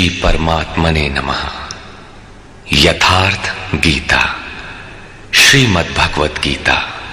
श्री परमात्मने नमः। यथार्थ गीता, श्रीमद् भगवत गीता,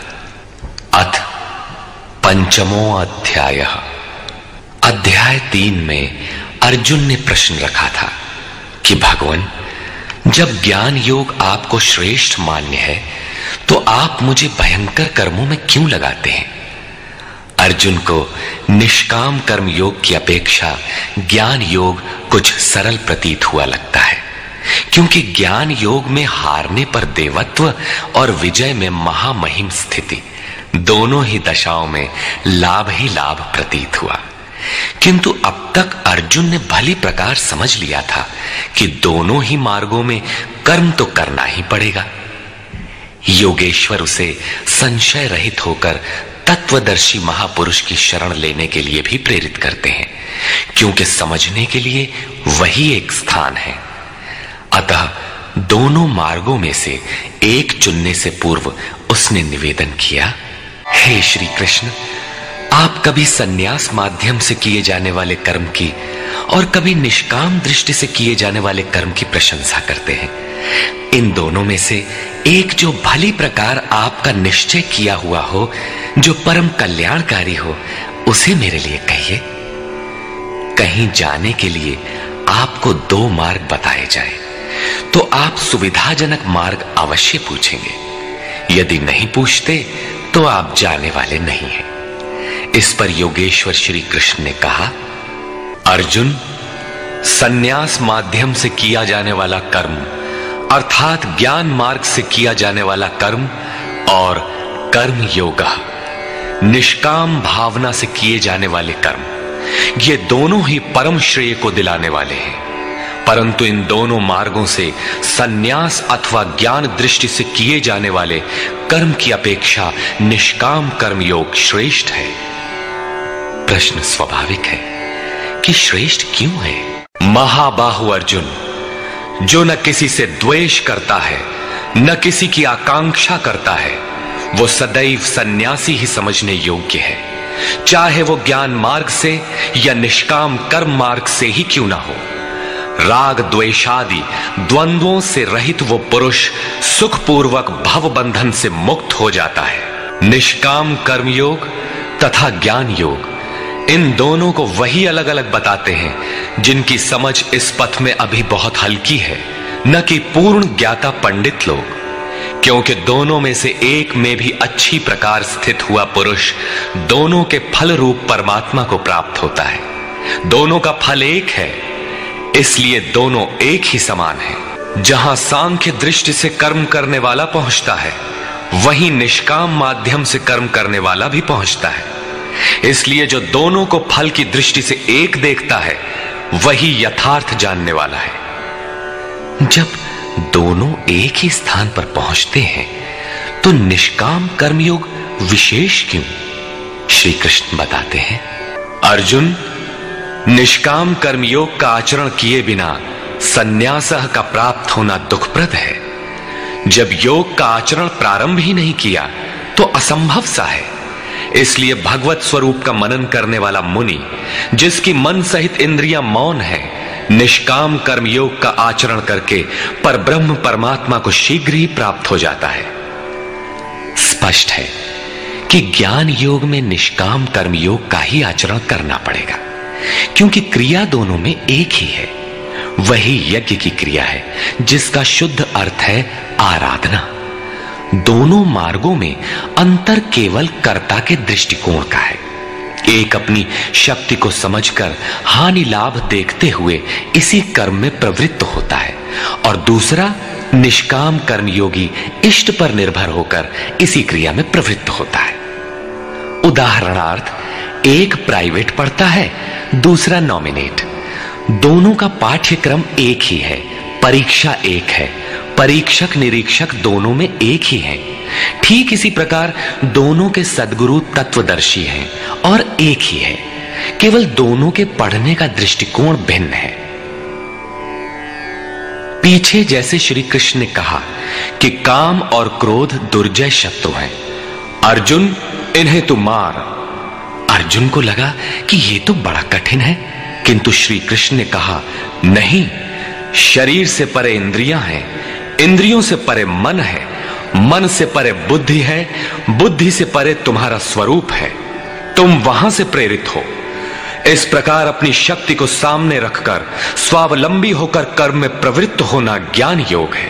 अथ पंचमो अध्याय। अध्याय 3 में अर्जुन ने प्रश्न रखा था कि भगवान, जब ज्ञान योग आपको श्रेष्ठ मान्य है तो आप मुझे भयंकर कर्मों में क्यों लगाते हैं? अर्जुन को निष्काम कर्म योग की अपेक्षा ज्ञान योग कुछ सरल प्रतीत हुआ लगता है, क्योंकि ज्ञान योग में हारने पर देवत्व और विजय में महामहिम स्थिति, दोनों ही दशाओं में लाभ ही लाभ प्रतीत हुआ। किंतु अब तक अर्जुन ने भली प्रकार समझ लिया था कि दोनों ही मार्गों में कर्म तो करना ही पड़ेगा। योगेश्वर उसे संशय रहित होकर तत्वदर्शी महापुरुष की शरण लेने के लिए भी प्रेरित करते हैं, क्योंकि समझने के लिए वही एक स्थान है। अतः दोनों मार्गों में से एक चुनने से पूर्व उसने निवेदन किया, हे श्री कृष्ण, आप कभी संन्यास माध्यम से किए जाने वाले कर्म की और कभी निष्काम दृष्टि से किए जाने वाले कर्म की प्रशंसा करते हैं। इन दोनों में से एक जो भली प्रकार आपका निश्चय किया हुआ हो, जो परम कल्याणकारी हो, उसे मेरे लिए कहिए। कहीं जाने के लिए आपको 2 मार्ग बताए जाए तो आप सुविधाजनक मार्ग अवश्य पूछेंगे। यदि नहीं पूछते तो आप जाने वाले नहीं हैं। इस पर योगेश्वर श्री कृष्ण ने कहा, अर्जुन, संन्यास माध्यम से किया जाने वाला कर्म अर्थात ज्ञान मार्ग से किया जाने वाला कर्म और कर्म योग, निष्काम भावना से किए जाने वाले कर्म, ये दोनों ही परम श्रेय को दिलाने वाले हैं। परंतु इन दोनों मार्गों से संन्यास अथवा ज्ञान दृष्टि से किए जाने वाले कर्म की अपेक्षा निष्काम कर्म योग श्रेष्ठ है। प्रश्न स्वाभाविक है कि श्रेष्ठ क्यों है? महाबाहु अर्जुन, जो न किसी से द्वेष करता है न किसी की आकांक्षा करता है, वो सदैव सन्यासी ही समझने योग्य है, चाहे वो ज्ञान मार्ग से या निष्काम कर्म मार्ग से ही क्यों ना हो। राग द्वेषादि द्वंद्वों से रहित वो पुरुष सुखपूर्वक भव बंधन से मुक्त हो जाता है। निष्काम कर्म योग तथा ज्ञान योग, इन दोनों को वही अलग अलग बताते हैं जिनकी समझ इस पथ में अभी बहुत हल्की है, न कि पूर्ण ज्ञाता पंडित लोग, क्योंकि दोनों में से एक में भी अच्छी प्रकार स्थित हुआ पुरुष दोनों के फल रूप परमात्मा को प्राप्त होता है। दोनों का फल एक है, इसलिए दोनों एक ही समान है। जहां सांख्य दृष्टि से कर्म करने वाला पहुंचता है, वहीं निष्काम माध्यम से कर्म करने वाला भी पहुंचता है। इसलिए जो दोनों को फल की दृष्टि से एक देखता है, वही यथार्थ जानने वाला है। जब दोनों एक ही स्थान पर पहुंचते हैं तो निष्काम कर्मयोग विशेष क्यों? श्री कृष्ण बताते हैं, अर्जुन, निष्काम कर्मयोग का आचरण किए बिना संन्यास का प्राप्त होना दुखप्रद है। जब योग का आचरण प्रारंभ ही नहीं किया तो असंभव सा है। इसलिए भगवत स्वरूप का मनन करने वाला मुनि, जिसकी मन सहित इंद्रियां मौन है, निष्काम कर्मयोग का आचरण करके परब्रह्म परमात्मा को शीघ्र ही प्राप्त हो जाता है। स्पष्ट है कि ज्ञान योग में निष्काम कर्मयोग का ही आचरण करना पड़ेगा, क्योंकि क्रिया दोनों में एक ही है। वही यज्ञ की क्रिया है जिसका शुद्ध अर्थ है आराधना। दोनों मार्गों में अंतर केवल कर्ता के दृष्टिकोण का है। एक अपनी शक्ति को समझकर हानि लाभ देखते हुए इसी कर्म में प्रवृत्त होता है, और दूसरा निष्काम कर्मयोगी इष्ट पर निर्भर होकर इसी क्रिया में प्रवृत्त होता है। उदाहरणार्थ, एक प्राइवेट पढ़ता है, दूसरा नॉमिनेट। दोनों का पाठ्यक्रम एक ही है, परीक्षा एक है, परीक्षक निरीक्षक दोनों में एक ही है। ठीक इसी प्रकार दोनों के सद्गुरु तत्वदर्शी हैं और एक ही है, केवल दोनों के पढ़ने का दृष्टिकोण भिन्न है। पीछे जैसे श्री कृष्ण ने कहा कि काम और क्रोध दुर्जय शत्रु हैं, अर्जुन इन्हें तू मार। अर्जुन को लगा कि ये तो बड़ा कठिन है, किंतु श्री कृष्ण ने कहा, नहीं, शरीर से परे इंद्रियां हैं, इंद्रियों से परे मन है, मन से परे बुद्धि है, बुद्धि से परे तुम्हारा स्वरूप है, तुम वहां से प्रेरित हो। इस प्रकार अपनी शक्ति को सामने रखकर स्वावलंबी होकर कर्म में प्रवृत्त होना ज्ञान योग है।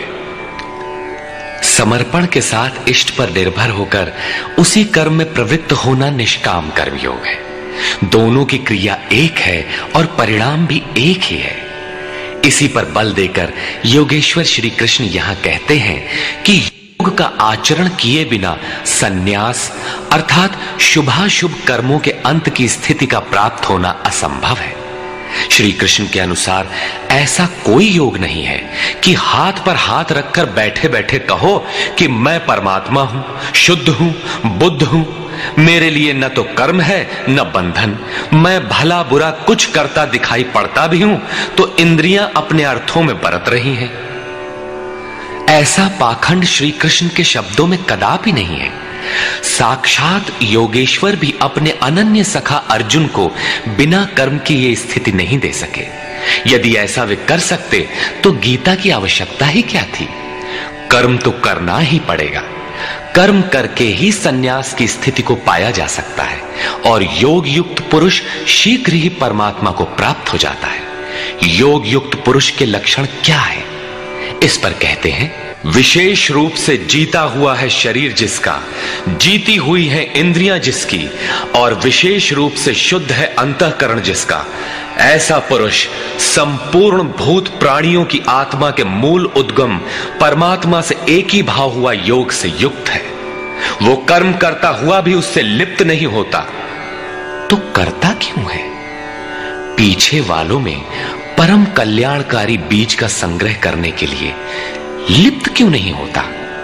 समर्पण के साथ इष्ट पर निर्भर होकर उसी कर्म में प्रवृत्त होना निष्काम कर्म योग है। दोनों की क्रिया एक है और परिणाम भी एक ही है। इसी पर बल देकर योगेश्वर श्री कृष्ण यहां कहते हैं कि योग का आचरण किए बिना सन्यास अर्थात शुभाशुभ कर्मों के अंत की स्थिति का प्राप्त होना असंभव है। श्री कृष्ण के अनुसार ऐसा कोई योग नहीं है कि हाथ पर हाथ रखकर बैठे बैठे कहो कि मैं परमात्मा हूं, शुद्ध हूं, बुद्ध हूं, मेरे लिए न तो कर्म है न बंधन, मैं भला बुरा कुछ करता दिखाई पड़ता भी हूं तो इंद्रियां अपने अर्थों में बरत रही हैं। ऐसा पाखंड श्री कृष्ण के शब्दों में कदापि नहीं है। साक्षात योगेश्वर भी अपने अनन्य सखा अर्जुन को बिना कर्म की ये स्थिति नहीं दे सके। यदि ऐसा वे कर सकते तो गीता की आवश्यकता ही क्या थी। कर्म तो करना ही पड़ेगा। कर्म करके ही सन्यास की स्थिति को पाया जा सकता है और योग युक्त पुरुष शीघ्र ही परमात्मा को प्राप्त हो जाता है। योग युक्त पुरुष के लक्षण क्या है, इस पर कहते हैं, विशेष रूप से जीता हुआ है शरीर जिसका, जीती हुई है इंद्रियां जिसकी, और विशेष रूप से शुद्ध है अंतःकरण जिसका, ऐसा पुरुष संपूर्ण भूत प्राणियों की आत्मा के मूल उद्गम परमात्मा से एक ही भाव हुआ योग से युक्त है। वो कर्म करता हुआ भी उससे लिप्त नहीं होता। तो करता क्यों है? पीछे वालों में परम कल्याणकारी बीज का संग्रह करने के लिए लिप्त क्यों नहीं होता?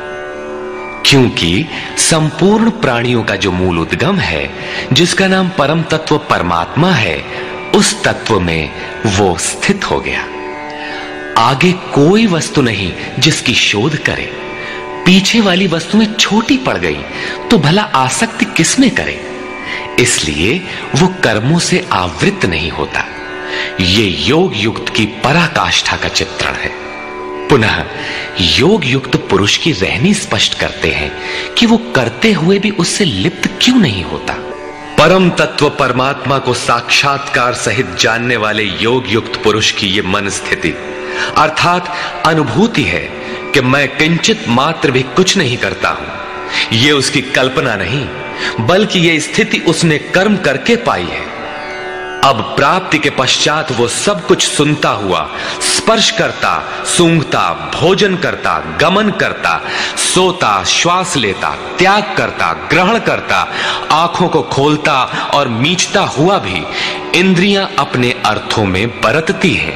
क्योंकि संपूर्ण प्राणियों का जो मूल उद्गम है, जिसका नाम परम तत्व परमात्मा है, उस तत्व में वो स्थित हो गया। आगे कोई वस्तु नहीं जिसकी शोध करे। पीछे वाली वस्तु में छोटी पड़ गई तो भला आसक्ति किसमें करे? इसलिए वो कर्मों से आवृत्त नहीं होता। ये योग युक्त की पराकाष्ठा का चित्रण है। पुनः योग युक्त पुरुष की रहनी स्पष्ट करते हैं कि वो करते हुए भी उससे लिप्त क्यों नहीं होता। परम तत्व परमात्मा को साक्षात्कार सहित जानने वाले योग युक्त पुरुष की ये मन स्थिति अर्थात अनुभूति है कि मैं किंचित मात्र भी कुछ नहीं करता हूं। ये उसकी कल्पना नहीं, बल्कि ये स्थिति उसने कर्म करके पाई है। अब प्राप्ति के पश्चात वो सब कुछ सुनता हुआ, स्पर्श करता, सूंघता, भोजन करता, गमन करता, सोता, श्वास लेता, त्याग करता, ग्रहण करता, आंखों को खोलता और मीचता हुआ भी इंद्रियां अपने अर्थों में बरतती हैं।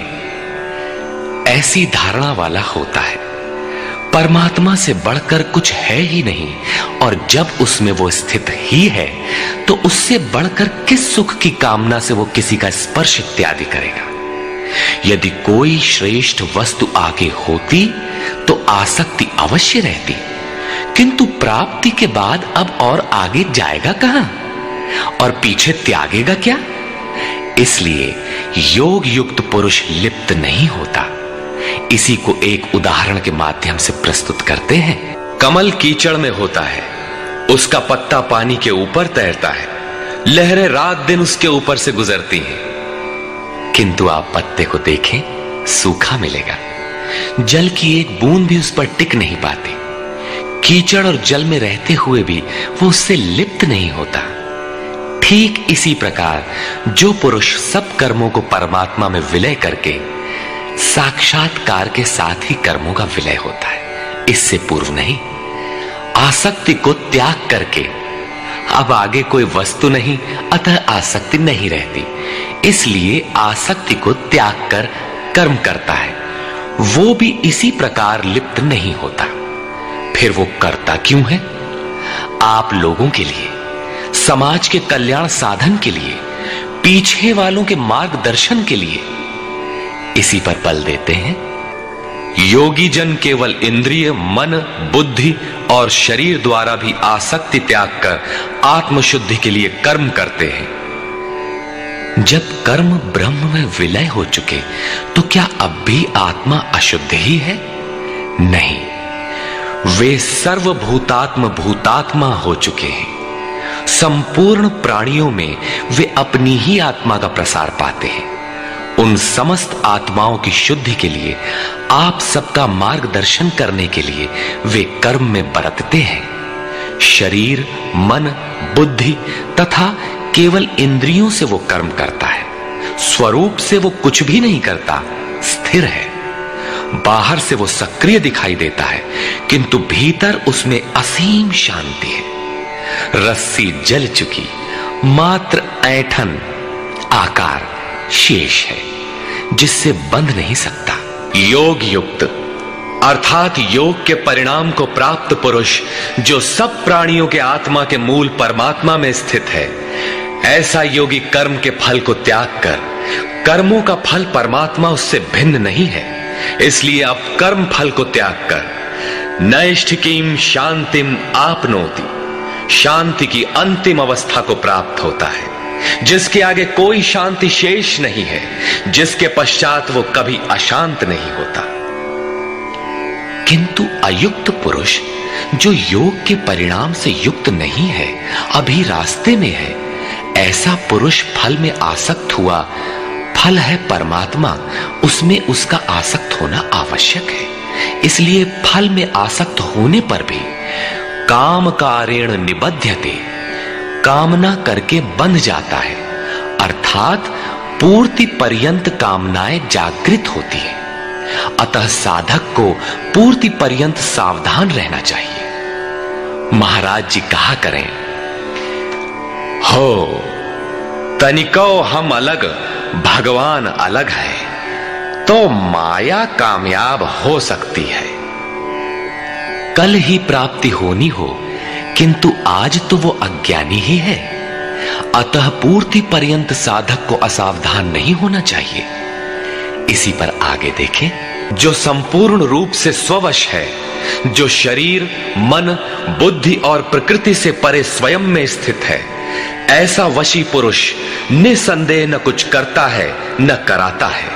ऐसी धारणा वाला होता है परमात्मा से बढ़कर कुछ है ही नहीं, और जब उसमें वो स्थित ही है तो उससे बढ़कर किस सुख की कामना से वो किसी का स्पर्श इत्यादि करेगा। यदि कोई श्रेष्ठ वस्तु आगे होती तो आसक्ति अवश्य रहती, किंतु प्राप्ति के बाद अब और आगे जाएगा कहां और पीछे त्यागेगा क्या? इसलिए योग युक्त पुरुष लिप्त नहीं होता। इसी को एक उदाहरण के माध्यम से प्रस्तुत करते हैं। कमल कीचड़ में होता है, उसका पत्ता पानी के ऊपर तैरता है, लहरें रात दिन उसके ऊपर से गुजरती हैं, किंतु आप पत्ते को देखें, सूखा मिलेगा। जल की एक बूंद भी उस पर टिक नहीं पाती। कीचड़ और जल में रहते हुए भी वो उससे लिप्त नहीं होता। ठीक इसी प्रकार जो पुरुष सब कर्मों को परमात्मा में विलय करके साक्षात्कार के साथ ही कर्मों का विलय होता है, इससे पूर्व नहीं। आसक्ति को त्याग करके अब आगे कोई वस्तु नहीं, अतः आसक्ति नहीं रहती, इसलिए आसक्ति को त्याग कर कर्म करता है। वो भी इसी प्रकार लिप्त नहीं होता। फिर वो करता क्यों है? आप लोगों के लिए, समाज के कल्याण साधन के लिए, पीछे वालों के मार्गदर्शन के लिए। इसी पर बल देते हैं, योगी जन केवल इंद्रिय, मन, बुद्धि और शरीर द्वारा भी आसक्ति त्याग कर आत्मशुद्धि के लिए कर्म करते हैं। जब कर्म ब्रह्म में विलय हो चुके तो क्या अब भी आत्मा अशुद्ध ही है? नहीं, वे सर्वभूतात्म भूतात्मा हो चुके हैं। संपूर्ण प्राणियों में वे अपनी ही आत्मा का प्रसार पाते हैं। उन समस्त आत्माओं की शुद्धि के लिए, आप सबका मार्गदर्शन करने के लिए वे कर्म में बरतते हैं। शरीर, मन, बुद्धि तथा केवल इंद्रियों से वो कर्म करता है। स्वरूप से वो कुछ भी नहीं करता, स्थिर है। बाहर से वो सक्रिय दिखाई देता है, किंतु भीतर उसमें असीम शांति है। रस्सी जल चुकी, मात्र ऐंठन आकार शेष है, जिससे बंध नहीं सकता। योग युक्त अर्थात योग के परिणाम को प्राप्त पुरुष, जो सब प्राणियों के आत्मा के मूल परमात्मा में स्थित है, ऐसा योगी कर्म के फल को त्याग कर, कर्मों का फल परमात्मा उससे भिन्न नहीं है, इसलिए अब कर्म फल को त्याग कर नैष्ठिकीम शांतिम आपनोति, शांति की अंतिम अवस्था को प्राप्त होता है, जिसके आगे कोई शांति शेष नहीं है, जिसके पश्चात वो कभी अशांत नहीं होता। किंतु अयुक्त पुरुष, जो योग के परिणाम से युक्त नहीं है, अभी रास्ते में है, ऐसा पुरुष फल में आसक्त हुआ। फल है परमात्मा, उसमें उसका आसक्त होना आवश्यक है। इसलिए फल में आसक्त होने पर भी काम कारेण निबध्यते, कामना करके बंध जाता है, अर्थात पूर्ति पर्यंत कामनाएं जागृत होती है। अतः साधक को पूर्ति पर्यंत सावधान रहना चाहिए। महाराज जी कहा करें, हो तनिको हम अलग, भगवान अलग है, तो माया कामयाब हो सकती है। कल ही प्राप्ति होनी हो, किंतु आज तो वो अज्ञानी ही है। अतः पूर्ति पर्यंत साधक को असावधान नहीं होना चाहिए। इसी पर आगे देखें, जो संपूर्ण रूप से स्ववश है, जो शरीर, मन, बुद्धि और प्रकृति से परे स्वयं में स्थित है, ऐसा वशी पुरुष निसंदेह न कुछ करता है न कराता है।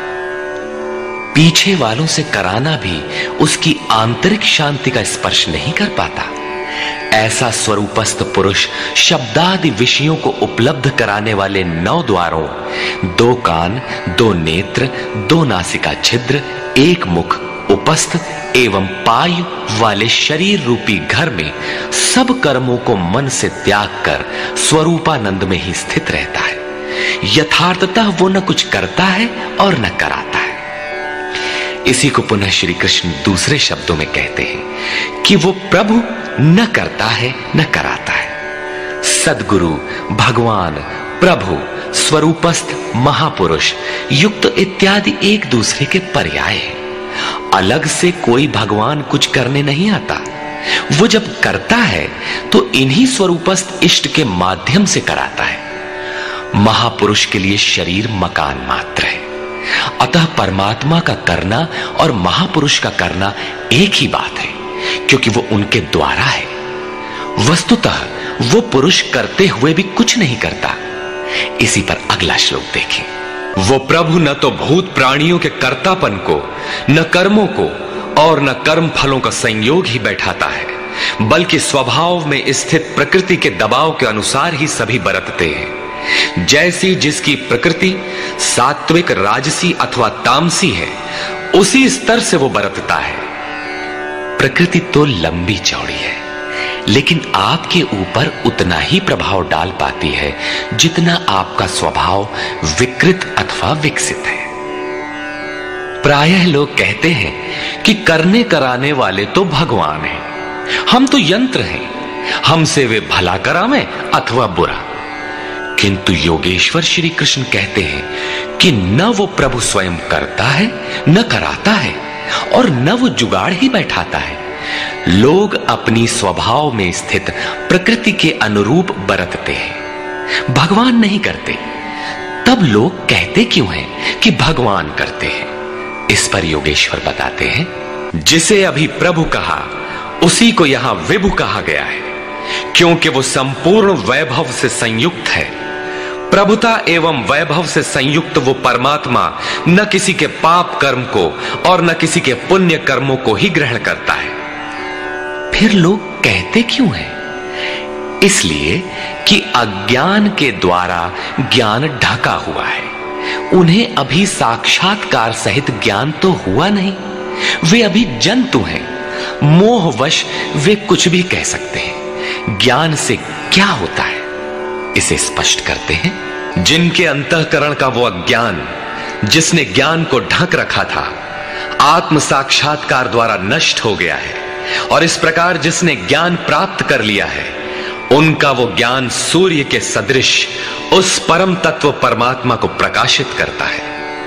पीछे वालों से कराना भी उसकी आंतरिक शांति का स्पर्श नहीं कर पाता। ऐसा स्वरूपस्थ पुरुष शब्दादि विषयों को उपलब्ध कराने वाले 9 द्वारों, 2 कान, 2 नेत्र, 2 नासिका छिद्र, 1 मुख, उपस्थ एवं पायु वाले शरीर रूपी घर में सब कर्मों को मन से त्याग कर स्वरूपानंद में ही स्थित रहता है। यथार्थतः वो न कुछ करता है और न कराता है। इसी को पुनः श्री कृष्ण दूसरे शब्दों में कहते हैं कि वो प्रभु न करता है न कराता है। सद्गुरु, भगवान, प्रभु, स्वरूपस्थ, महापुरुष, युक्त इत्यादि एक दूसरे के पर्याय हैं। अलग से कोई भगवान कुछ करने नहीं आता। वो जब करता है तो इन्हीं स्वरूपस्थ इष्ट के माध्यम से कराता है। महापुरुष के लिए शरीर मकान मात्र है। अतः परमात्मा का करना और महापुरुष का करना एक ही बात है, क्योंकि वो उनके द्वारा है। वस्तुतः वो पुरुष करते हुए भी कुछ नहीं करता। इसी पर अगला श्लोक देखें। वो प्रभु न तो भूत प्राणियों के कर्तापन को, न कर्मों को और न कर्म फलों का संयोग ही बैठाता है, बल्कि स्वभाव में स्थित प्रकृति के दबाव के अनुसार ही सभी बरतते हैं। जैसी जिसकी प्रकृति सात्विक, राजसी अथवा तामसी है, उसी स्तर से वो बरतता है। प्रकृति तो लंबी चौड़ी है, लेकिन आपके ऊपर उतना ही प्रभाव डाल पाती है जितना आपका स्वभाव विकृत अथवा विकसित है। प्रायः लोग कहते हैं कि करने कराने वाले तो भगवान हैं, हम तो यंत्र हैं, हमसे वे भला करावें अथवा बुरा। किंतु योगेश्वर श्री कृष्ण कहते हैं कि न वो प्रभु स्वयं करता है, न कराता है, और न वो जुगाड़ ही बैठाता है। लोग अपनी स्वभाव में स्थित प्रकृति के अनुरूप बरतते हैं, भगवान नहीं करते। तब लोग कहते क्यों हैं कि भगवान करते हैं? इस पर योगेश्वर बताते हैं, जिसे अभी प्रभु कहा उसी को यहां विभु कहा गया है, क्योंकि वो संपूर्ण वैभव से संयुक्त है। प्रभुता एवं वैभव से संयुक्त वो परमात्मा न किसी के पाप कर्म को और न किसी के पुण्य कर्मों को ही ग्रहण करता है। फिर लोग कहते क्यों हैं? इसलिए कि अज्ञान के द्वारा ज्ञान ढका हुआ है। उन्हें अभी साक्षात्कार सहित ज्ञान तो हुआ नहीं। वे अभी जंतु हैं। मोहवश वे कुछ भी कह सकते हैं। ज्ञान से क्या होता है, इसे स्पष्ट करते हैं। जिनके अंतःकरण का वो अज्ञान, जिसने ज्ञान को ढक रखा था, आत्म साक्षात्कार द्वारा नष्ट हो गया है। और इस प्रकार जिसने ज्ञान प्राप्त कर लिया है, उनका वो ज्ञान सूर्य के सदृश उस परम तत्व परमात्मा को प्रकाशित करता है।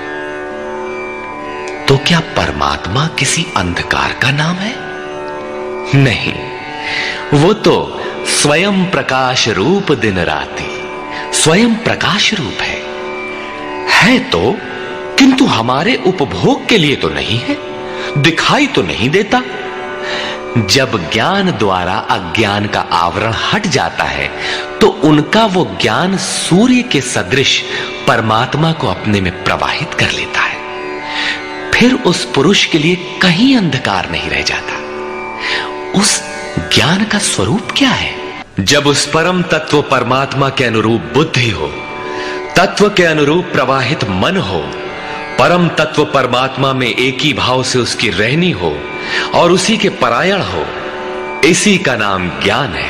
तो क्या परमात्मा किसी अंधकार का नाम है? नहीं, वो तो स्वयं प्रकाश रूप दिन राति, स्वयं प्रकाश रूप है तो, किंतु हमारे उपभोग के लिए तो नहीं है, दिखाई तो नहीं देता। जब ज्ञान द्वारा अज्ञान का आवरण हट जाता है तो उनका वो ज्ञान सूर्य के सदृश परमात्मा को अपने में प्रवाहित कर लेता है। फिर उस पुरुष के लिए कहीं अंधकार नहीं रह जाता। उस ज्ञान का स्वरूप क्या है? जब उस परम तत्व परमात्मा के अनुरूप बुद्धि हो, तत्व के अनुरूप प्रवाहित मन हो, परम तत्व परमात्मा में एक ही भाव से उसकी रहनी हो और उसी के परायण हो, इसी का नाम ज्ञान है।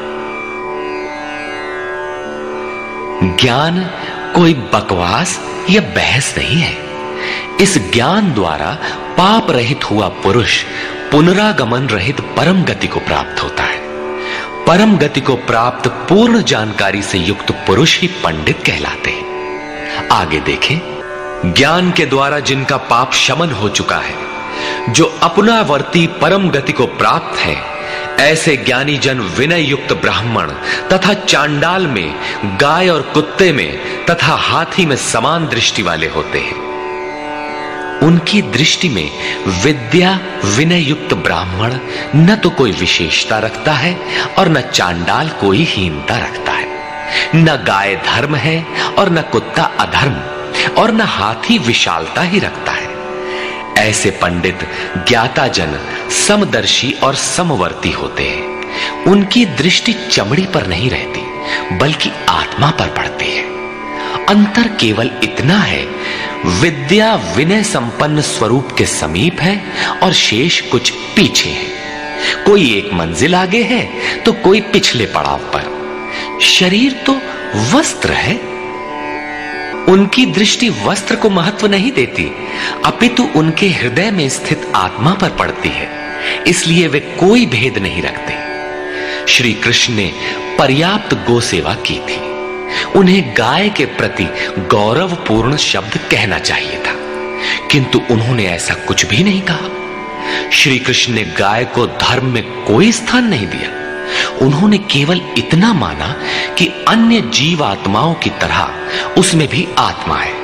ज्ञान कोई बकवास या बहस नहीं है। इस ज्ञान द्वारा पाप रहित हुआ पुरुष पुनरागमन रहित परम गति को प्राप्त होता है। परम गति को प्राप्त पूर्ण जानकारी से युक्त पुरुष ही पंडित कहलाते हैं। आगे देखें। ज्ञान के द्वारा जिनका पाप शमन हो चुका है, जो अपनावर्ती परम गति को प्राप्त है, ऐसे ज्ञानी जन विनय युक्त ब्राह्मण तथा चांडाल में, गाय और कुत्ते में तथा हाथी में समान दृष्टि वाले होते हैं। उनकी दृष्टि में विद्या विनय युक्त ब्राह्मण न तो कोई विशेषता रखता है और न चांडाल कोई हीनता रखता है। न गाय धर्म है और न कुत्ता अधर्म, और न हाथी विशालता ही रखता है। ऐसे पंडित ज्ञाता जन समदर्शी और समवर्ती होते हैं। उनकी दृष्टि चमड़ी पर नहीं रहती, बल्कि आत्मा पर पड़ती है। अंतर केवल इतना है, विद्या विनय संपन्न स्वरूप के समीप है और शेष कुछ पीछे है। कोई एक मंजिल आगे है तो कोई पिछले पड़ाव पर। शरीर तो वस्त्र है। उनकी दृष्टि वस्त्र को महत्व नहीं देती, अपितु उनके हृदय में स्थित आत्मा पर पड़ती है। इसलिए वे कोई भेद नहीं रखते। श्री कृष्ण ने पर्याप्त गो सेवा की थी। उन्हें गाय के प्रति गौरवपूर्ण शब्द कहना चाहिए था, किंतु उन्होंने ऐसा कुछ भी नहीं कहा। श्री कृष्ण ने गाय को धर्म में कोई स्थान नहीं दिया। उन्होंने केवल इतना माना कि अन्य जीवात्माओं की तरह उसमें भी आत्मा है।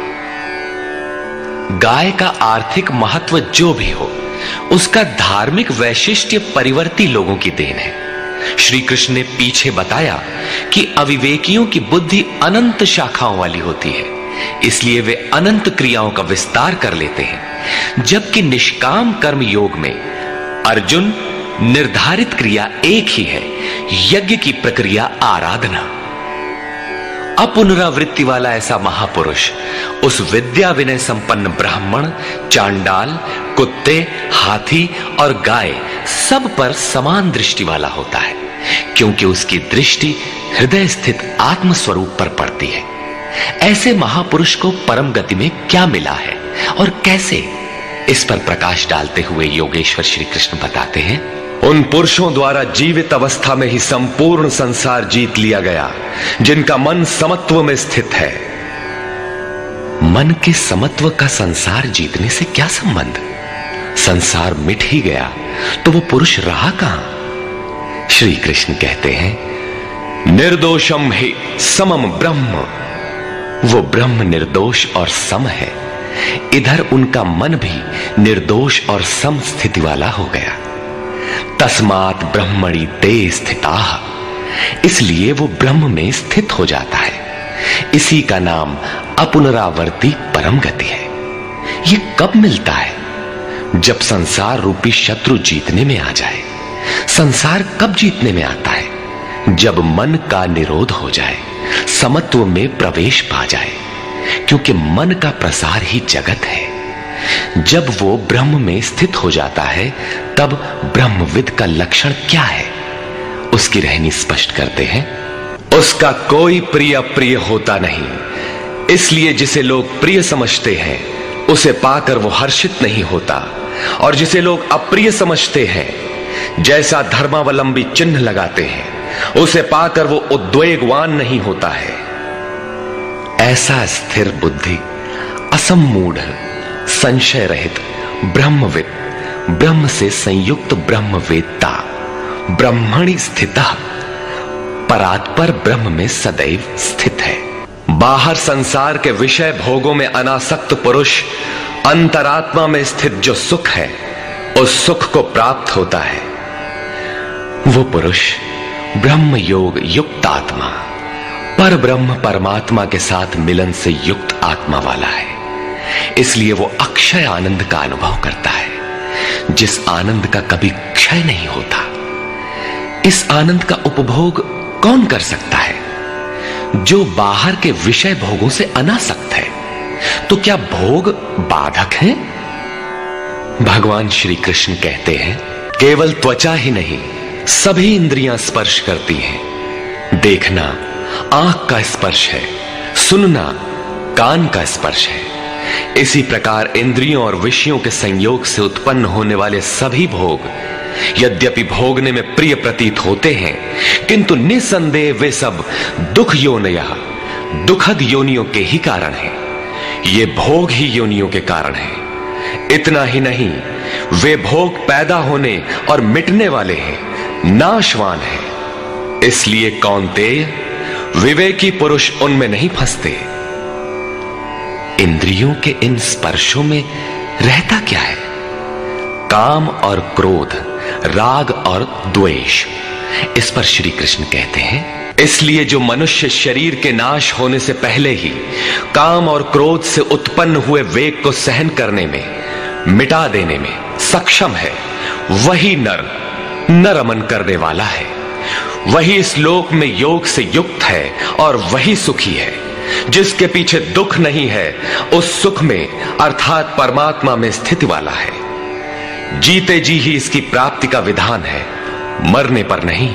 गाय का आर्थिक महत्व जो भी हो, उसका धार्मिक वैशिष्ट्य परिवर्ती लोगों की देन है। श्री कृष्ण ने पीछे बताया कि अविवेकियों की बुद्धि अनंत शाखाओं वाली होती है, इसलिए वे अनंत क्रियाओं का विस्तार कर लेते हैं। जबकि निष्काम कर्म योग में अर्जुन निर्धारित क्रिया एक ही है, यज्ञ की प्रक्रिया आराधना। अपुनरावृत्ति वाला ऐसा महापुरुष उस विद्या विनय संपन्न ब्राह्मण, चांडाल, कुत्ते, हाथी और गाय सब पर समान दृष्टि वाला होता है, क्योंकि उसकी दृष्टि हृदय स्थित आत्म स्वरूप पर पड़ती है। ऐसे महापुरुष को परम गति में क्या मिला है और कैसे, इस पर प्रकाश डालते हुए योगेश्वर श्री कृष्ण बताते हैं। उन पुरुषों द्वारा जीवित अवस्था में ही संपूर्ण संसार जीत लिया गया, जिनका मन समत्व में स्थित है। मन के समत्व का संसार जीतने से क्या संबंध? संसार मिट ही गया तो वो पुरुष रहा कहां? श्री कृष्ण कहते हैं, निर्दोषम हि समम ब्रह्म। वो ब्रह्म निर्दोष और सम है। इधर उनका मन भी निर्दोष और सम स्थिति वाला हो गया। तस्मात् ब्रह्मणि ते स्थिताः, इसलिए वो ब्रह्म में स्थित हो जाता है। इसी का नाम अपुनरावर्ती परम गति है। ये कब मिलता है? जब संसार रूपी शत्रु जीतने में आ जाए। संसार कब जीतने में आता है? जब मन का निरोध हो जाए, समत्व में प्रवेश पा जाए, क्योंकि मन का प्रसार ही जगत है। जब वो ब्रह्म में स्थित हो जाता है, तब ब्रह्मविद का लक्षण क्या है, उसकी रहनी स्पष्ट करते हैं। उसका कोई प्रिय अप्रिय होता नहीं, इसलिए जिसे लोग प्रिय समझते हैं उसे पाकर वो हर्षित नहीं होता, और जिसे लोग अप्रिय समझते हैं, जैसा धर्मावलंबी चिन्ह लगाते हैं, उसे पाकर वो उद्वेगवान नहीं होता है। ऐसा स्थिर बुद्धि, असम्मूढ़, संशय रहित ब्रह्मविद, ब्रह्म से संयुक्त ब्रह्मवेत्ता, ब्रह्मणि स्थितः परात्पर ब्रह्म में सदैव स्थित है। बाहर संसार के विषय भोगों में अनासक्त पुरुष अंतरात्मा में स्थित जो सुख है, उस सुख को प्राप्त होता है। वो पुरुष ब्रह्म योग युक्त आत्मा, पर ब्रह्म परमात्मा के साथ मिलन से युक्त आत्मा वाला है। इसलिए वो अक्षय आनंद का अनुभव करता है, जिस आनंद का कभी क्षय नहीं होता। इस आनंद का उपभोग कौन कर सकता है? जो बाहर के विषय भोगों से अनासक्त है। तो क्या भोग बाधक हैं? भगवान श्री कृष्ण कहते हैं, केवल त्वचा ही नहीं, सभी इंद्रियां स्पर्श करती हैं। देखना आंख का स्पर्श है, सुनना कान का स्पर्श है। इसी प्रकार इंद्रियों और विषयों के संयोग से उत्पन्न होने वाले सभी भोग यद्यपि भोगने में प्रिय प्रतीत होते हैं, किंतु निसंदेह वे सब दुख योनियः, दुखद योनियों के ही कारण है। ये भोग ही योनियों के कारण है। इतना ही नहीं, वे भोग पैदा होने और मिटने वाले हैं, नाशवान है। इसलिए कौन्तेय, विवेकी पुरुष उनमें नहीं फंसते। इंद्रियों के इन स्पर्शों में रहता क्या है? काम और क्रोध, राग और द्वेष। इस पर श्री कृष्ण कहते हैं, इसलिए जो मनुष्य शरीर के नाश होने से पहले ही काम और क्रोध से उत्पन्न हुए वेग को सहन करने में, मिटा देने में सक्षम है, वही नर रमन करने वाला है। वही इस लोक में योग से युक्त है और वही सुखी है। जिसके पीछे दुख नहीं है, उस सुख में अर्थात परमात्मा में स्थिति वाला है। जीते जी ही इसकी प्राप्ति का विधान है, मरने पर नहीं।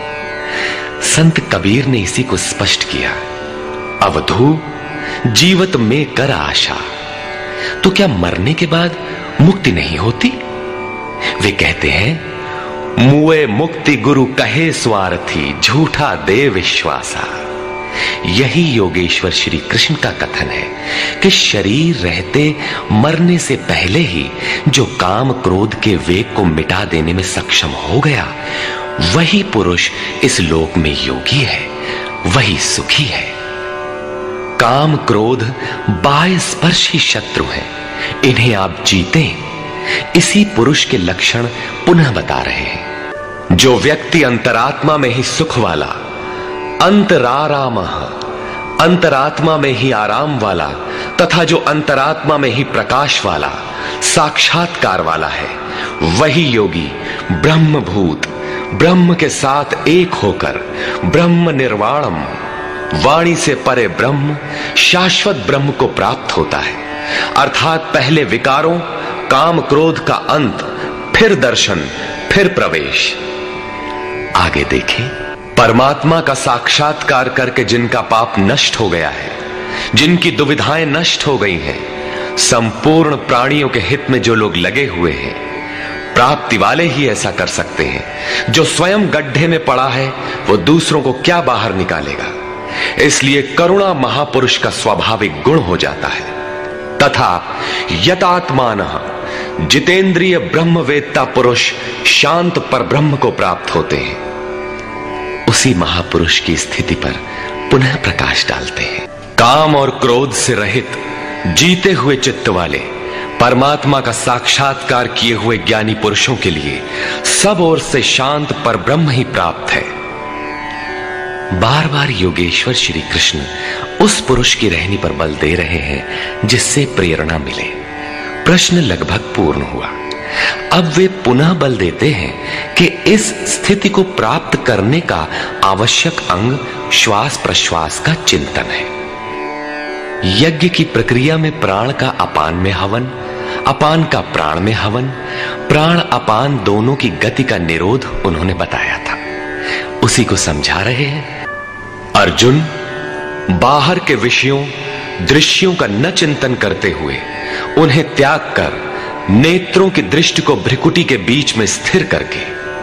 संत कबीर ने इसी को स्पष्ट किया, अवधू जीवत में कर आशा। तो क्या मरने के बाद मुक्ति नहीं होती? वे कहते हैं, मुए मुक्ति गुरु कहे स्वार्थी, झूठा दे विश्वासा। यही योगेश्वर श्री कृष्ण का कथन है कि शरीर रहते मरने से पहले ही जो काम क्रोध के वेग को मिटा देने में सक्षम हो गया, वही पुरुष इस लोक में योगी है, वही सुखी है। काम क्रोध बाह्य स्पर्श ही शत्रु है, इन्हें आप जीते। इसी पुरुष के लक्षण पुनः बता रहे हैं। जो व्यक्ति अंतरात्मा में ही सुख वाला, अंतरारामः, अंतरात्मा में ही आराम वाला, तथा जो अंतरात्मा में ही प्रकाश वाला, साक्षात्कार वाला है, वही योगी ब्रह्मभूत, ब्रह्म के साथ एक होकर ब्रह्म निर्वाणम, वाणी से परे ब्रह्म, शाश्वत ब्रह्म को प्राप्त होता है। अर्थात पहले विकारों, काम क्रोध का अंत, फिर दर्शन, फिर प्रवेश। आगे देखें, परमात्मा का साक्षात्कार करके जिनका पाप नष्ट हो गया है, जिनकी दुविधाएं नष्ट हो गई हैं, संपूर्ण प्राणियों के हित में जो लोग लगे हुए हैं, प्राप्ति वाले ही ऐसा कर सकते हैं। जो स्वयं गड्ढे में पड़ा है, वो दूसरों को क्या बाहर निकालेगा? इसलिए करुणा महापुरुष का स्वाभाविक गुण हो जाता है। तथा यतात्मानः, जितेंद्रिय ब्रह्मवेत्ता पुरुष शांत पर ब्रह्म को प्राप्त होते हैं। उसी महापुरुष की स्थिति पर पुनः प्रकाश डालते हैं। काम और क्रोध से रहित जीते हुए चित्त वाले परमात्मा का साक्षात्कार किए हुए ज्ञानी पुरुषों के लिए सब ओर से शांत पर ब्रह्म ही प्राप्त है। बार बार योगेश्वर श्री कृष्ण उस पुरुष की रहनी पर बल दे रहे हैं जिससे प्रेरणा मिले। प्रश्न लगभग पूर्ण हुआ। अब वे पुनः बल देते हैं कि इस स्थिति को प्राप्त करने का आवश्यक अंग श्वास प्रश्वास का चिंतन है। यज्ञ की प्रक्रिया में प्राण का अपान में हवन, अपान का प्राण में हवन, प्राण अपान दोनों की गति का निरोध उन्होंने बताया था। उसी को समझा रहे हैं। अर्जुन, बाहर के विषयों दृश्यों का न चिंतन करते हुए उन्हें त्याग कर नेत्रों की दृष्टि को भ्रिकुटी के बीच में स्थिर करके,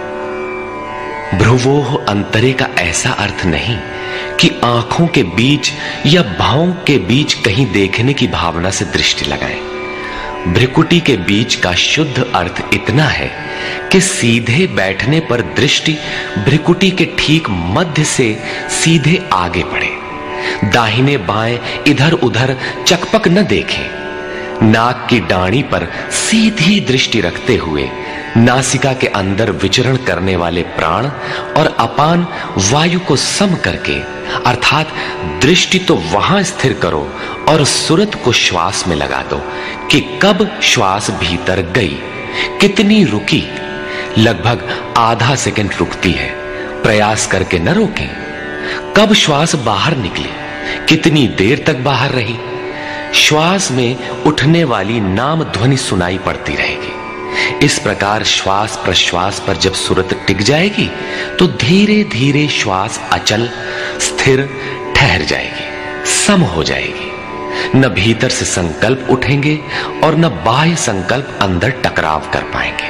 भ्रुवोह अंतरे का ऐसा अर्थ नहीं कि आंखों के बीच या भावों के बीच कहीं देखने की भावना से दृष्टि लगाएं। भ्रिकुटी के बीच का शुद्ध अर्थ इतना है कि सीधे बैठने पर दृष्टि भ्रिकुटी के ठीक मध्य से सीधे आगे बढ़े। दाहिने बाएं इधर उधर चकपक न देखें। नाक की डाणी पर सीधी दृष्टि रखते हुए नासिका के अंदर विचरण करने वाले प्राण और अपान वायु को सम करके, अर्थात दृष्टि तो वहां स्थिर करो और सुरत को श्वास में लगा दो कि कब श्वास भीतर गई, कितनी रुकी। लगभग आधा सेकंड रुकती है, प्रयास करके न रोकें। कब श्वास बाहर निकली, कितनी देर तक बाहर रही। श्वास में उठने वाली नाम ध्वनि सुनाई पड़ती रहेगी। इस प्रकार श्वास प्रश्वास पर जब सुरत टिक जाएगी तो धीरे धीरे श्वास अचल स्थिर ठहर जाएगी, सम हो जाएगी। न भीतर से संकल्प उठेंगे और न बाह्य संकल्प अंदर टकराव कर पाएंगे।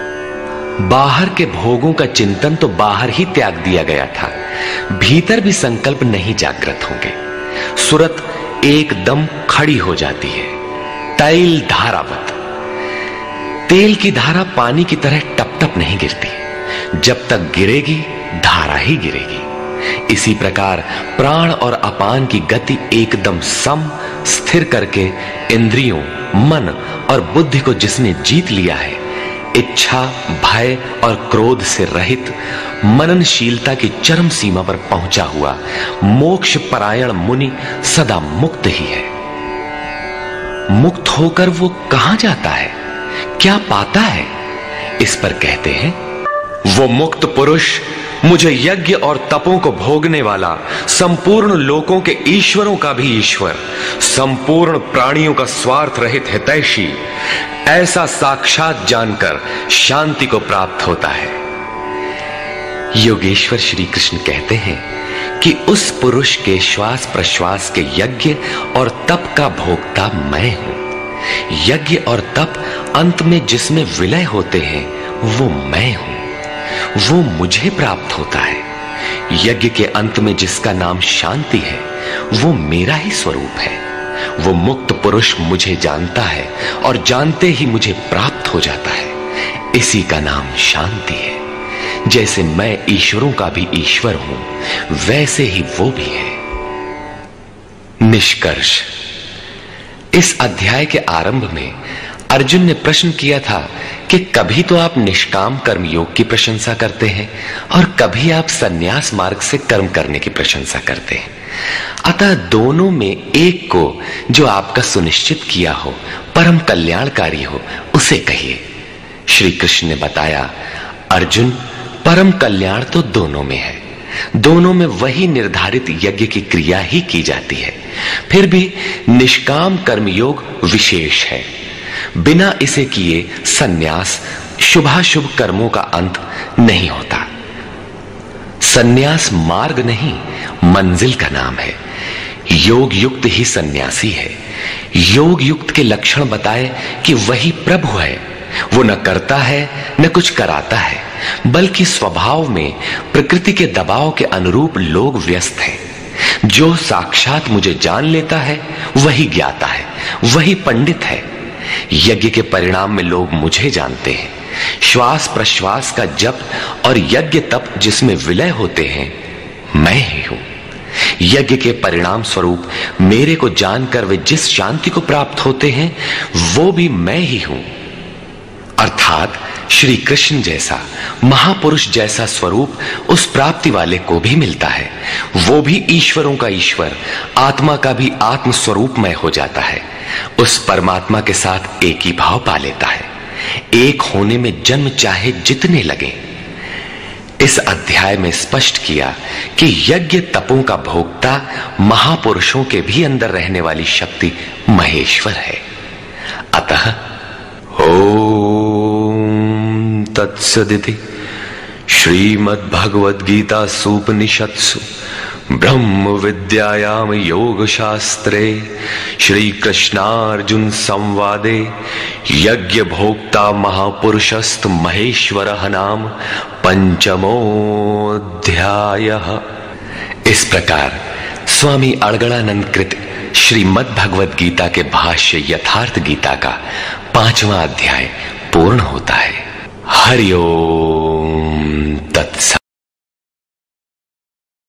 बाहर के भोगों का चिंतन तो बाहर ही त्याग दिया गया था, भीतर भी संकल्प नहीं जागृत होंगे। सुरत एकदम खड़ी हो जाती है, तैल धारावत। तेल की धारा पानी की तरह टप टप नहीं गिरती, जब तक गिरेगी धारा ही गिरेगी। इसी प्रकार प्राण और अपान की गति एकदम सम स्थिर करके इंद्रियों, मन और बुद्धि को जिसने जीत लिया है, इच्छा, भय और क्रोध से रहित, मननशीलता की चरम सीमा पर पहुंचा हुआ मोक्ष परायण मुनि सदा मुक्त ही है। मुक्त होकर वो कहां जाता है, क्या पाता है? इस पर कहते हैं, वो मुक्त पुरुष मुझे यज्ञ और तपों को भोगने वाला, संपूर्ण लोकों के ईश्वरों का भी ईश्वर, संपूर्ण प्राणियों का स्वार्थ रहित हितैषी, ऐसा साक्षात जानकर शांति को प्राप्त होता है। योगेश्वर श्री कृष्ण कहते हैं कि उस पुरुष के श्वास प्रश्वास के यज्ञ और तप का भोक्ता मैं हूं। यज्ञ और तप अंत में जिसमें विलय होते हैं वो मैं हूं, वो मुझे प्राप्त होता है। यज्ञ के अंत में जिसका नाम शांति है वो मेरा ही स्वरूप है। वो मुक्त पुरुष मुझे जानता है और जानते ही मुझे प्राप्त हो जाता है। इसी का नाम शांति है। जैसे मैं ईश्वरों का भी ईश्वर हूं, वैसे ही वो भी है। निष्कर्ष, इस अध्याय के आरंभ में अर्जुन ने प्रश्न किया था कि कभी तो आप निष्काम कर्म योग की प्रशंसा करते हैं और कभी आप संन्यास मार्ग से कर्म करने की प्रशंसा करते हैं। अतः दोनों में एक को जो आपका सुनिश्चित किया हो, परम कल्याणकारी हो, उसे कहिए। श्री कृष्ण ने बताया, अर्जुन, परम कल्याण तो दोनों में है। दोनों में वही निर्धारित यज्ञ की क्रिया ही की जाती है। फिर भी निष्काम कर्मयोग विशेष है। बिना इसे किए सन्यास शुभाशुभ कर्मों का अंत नहीं होता। सन्यास मार्ग नहीं, मंजिल का नाम है। योग युक्त ही सन्यासी है। योग युक्त के लक्षण बताए कि वही प्रभु है। वो न करता है न कुछ कराता है, बल्कि स्वभाव में प्रकृति के दबाव के अनुरूप लोग व्यस्त हैं। जो साक्षात मुझे जान लेता है वही ज्ञाता है, वही पंडित है। यज्ञ के परिणाम में लोग मुझे जानते हैं। श्वास प्रश्वास का जप और यज्ञ तप जिसमें विलय होते हैं, मैं ही हूं। यज्ञ के परिणाम स्वरूप मेरे को जानकर वे जिस शांति को प्राप्त होते हैं वो भी मैं ही हूं। अर्थात श्री कृष्ण जैसा महापुरुष जैसा स्वरूप उस प्राप्ति वाले को भी मिलता है। वो भी ईश्वरों का ईश्वर, आत्मा का भी आत्म स्वरूपमय हो जाता है। उस परमात्मा के साथ एक ही भाव पा लेता है। एक होने में जन्म चाहे जितने लगे। इस अध्याय में स्पष्ट किया कि यज्ञ तपों का भोक्ता महापुरुषों के भी अंदर रहने वाली शक्ति महेश्वर है। अतः ओम तत्सदिति श्रीमद्भगवद्गीता सूपनिषत्सु ब्रह्म विद्यायाम योग शास्त्रे श्री कृष्णार्जुन संवादे यज्ञ भोक्ता महापुरुषस्त महेश्वरः नाम पंचमोऽध्यायः। इस प्रकार स्वामी अड़गड़ानंद कृत श्रीमद् भगवद गीता के भाष्य यथार्थ गीता का 5वां अध्याय पूर्ण होता है। हरि ओम।